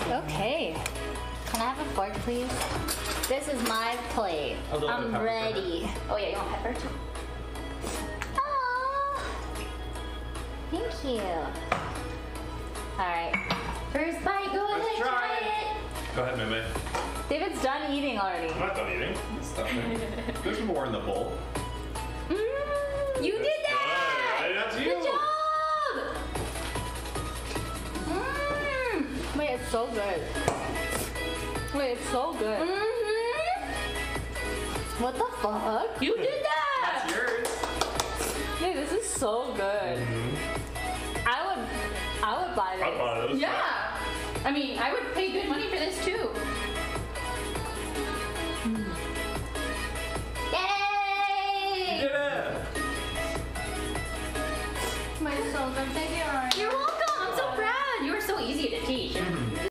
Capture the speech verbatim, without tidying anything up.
Okay. Can I have a fork, please? This is my plate. I'm ready. Oh yeah, you want pepper too? Aww. Thank you. Alright. First bite, go Let's ahead, try try it. it. Go ahead, Meme. David's done eating already. I'm not done eating. It's stuffing. There's more in the bowl. Mm, you did that! Good. That's you. Good job! Mmm. Wait, it's so good. Wait, it's so good. Mm-hmm. What the fuck? You did that! That's yours. Hey, this is so good. Mm-hmm. I would, I would buy this. I'd buy those. Yeah. I mean, I would pay good money for this too. Yay! Yeah. My so good. Thank you, Ryan. You're welcome. I'm so proud. You were so easy to teach. Mm-hmm.